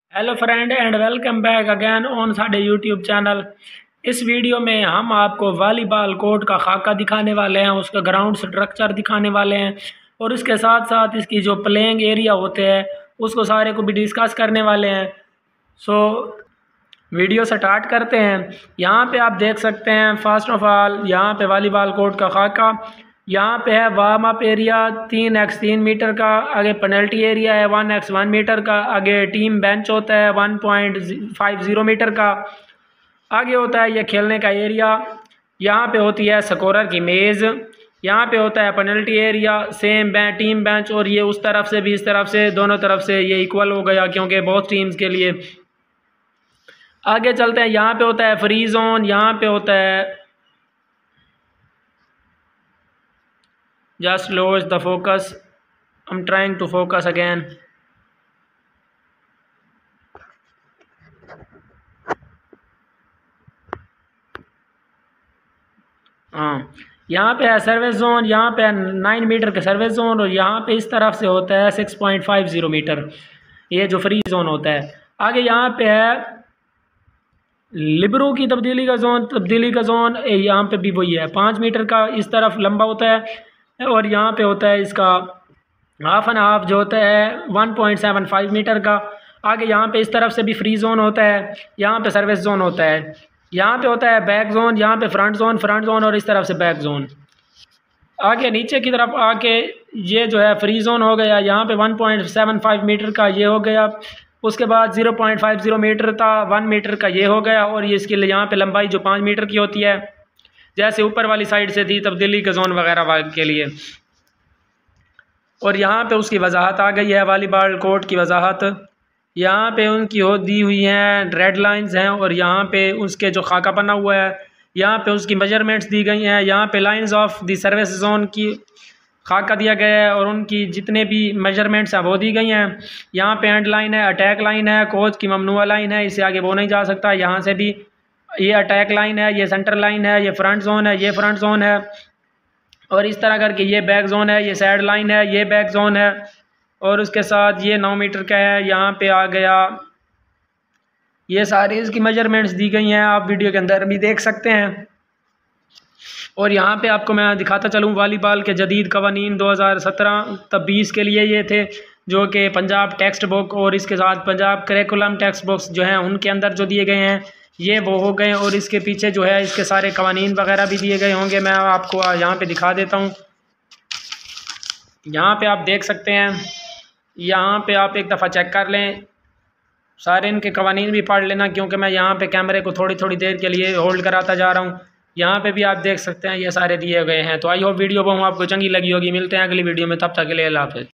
Hello friend and welcome back again on साडे YouTube channel. इस video में हम आपको वॉलीबॉल कोर्ट का खाका दिखाने वाले हैं, उसका ग्राउंड स्ट्रक्चर दिखाने वाले हैं और उसके साथ साथ इसकी जो प्लेइंग एरिया होते हैं उसको सारे को भी डिस्कस करने वाले हैं। सो वीडियो स्टार्ट करते हैं। यहाँ पे आप देख सकते हैं फर्स्ट ऑफ ऑल यहाँ पे वॉलीबॉल कोर्ट का खाका। यहाँ पे है warm up area 3x3 metre का, आगे पेनल्टी एरिया है 1x1 मीटर का, आगे टीम बेंच होता है 1.50 मीटर का, आगे होता है ये खेलने का एरिया। यहाँ पे होती है स्कोरर की मेज़, यहाँ पे होता है penalty area, same team bench, और ये उस तरफ से भी इस तरफ से दोनों तरफ से ये इक्वल हो गया क्योंकि बहुत टीम्स के लिए। आगे चलते हैं, यहाँ पे होता है फ्री जोन, यहाँ पे होता है just lose the focus, I'm trying to focus again। हाँ, यहाँ पे है सर्विस जोन, यहाँ पे है 9 मीटर का सर्विस जोन, और यहाँ पे इस तरफ से होता है 6.50 मीटर, ये जो फ्री जोन होता है। आगे यहाँ पे है लिबरो की तब्दीली का जोन, यहाँ पे भी वही है 5 मीटर का इस तरफ लंबा होता है, और यहाँ पे होता है इसका हाफ एंड हाफ जो होता है 1.75 मीटर का। आगे यहाँ पे इस तरफ से भी फ्री जोन होता है, यहाँ पे सर्विस जोन होता है, यहाँ पे होता है बैक जोन, यहाँ पे फ्रंट जोन और इस तरफ से बैक जोन। आगे नीचे की तरफ आके ये जो है फ्री जोन हो गया, यहाँ पे 1.75 मीटर का ये हो गया, उसके बाद 0.50 मीटर था 1 मीटर का ये हो गया, और ये इसके लिए यहाँ पे लंबाई जो 5 मीटर की होती है जैसे ऊपर वाली साइड से थी तब्दीली के जोन वगैरह के लिए। और यहाँ पे उसकी वजाहत आ गई है, वॉलीबॉल कोर्ट की वजाहत। यहाँ पे उनकी दी हुई हैं रेड लाइंस हैं, और यहाँ पे उसके जो खाका बना हुआ है यहाँ पे उसकी मेजरमेंट्स दी गई हैं। यहाँ पे lines of the service zone की खाका दिया गया है और उनकी जितने भी मेजरमेंट्स हैं वो दी गई हैं। यहाँ पे एंड लाइन है, अटैक लाइन है, कोच की ममनुआ लाइन है, इससे आगे वो नहीं जा सकता। यहाँ से भी ये अटैक लाइन है, ये सेंटर लाइन है, ये फ्रंट जोन है, ये फ्रंट जोन है, और इस तरह करके ये बैक जोन है, ये साइड लाइन है, ये बैक जोन है, और उसके साथ ये 9 मीटर का है। यहाँ पे आ गया, ये सारी इसकी मेजरमेंट्स दी गई हैं, आप वीडियो के अंदर भी देख सकते हैं। और यहाँ पे आपको मैं दिखाता चलूँ वॉलीबॉल के जदीद कवानीन 2017-20 के लिए ये थे, जो कि पंजाब टेक्स्ट बुक और इसके साथ पंजाब करिकुलम टेक्स्ट बुक्स जो हैं उनके अंदर जो दिए गए हैं ये वो हो गए, और इसके पीछे जो है इसके सारे कवानीन वगैरह भी दिए गए होंगे। मैं आपको यहाँ पे दिखा देता हूँ, यहाँ पे आप देख सकते हैं, यहाँ पे आप एक दफ़ा चेक कर लें, सारे इनके कवानीन भी पढ़ लेना, क्योंकि मैं यहाँ पे कैमरे को थोड़ी थोड़ी देर के लिए होल्ड कराता जा रहा हूँ। यहाँ पे भी आप देख सकते हैं ये सारे दिए गए हैं। तो आई होप वीडियो आपको चंगी लगी होगी। मिलते हैं अगली वीडियो में, तब तक के लिए अल्लाह हाफ़िज़।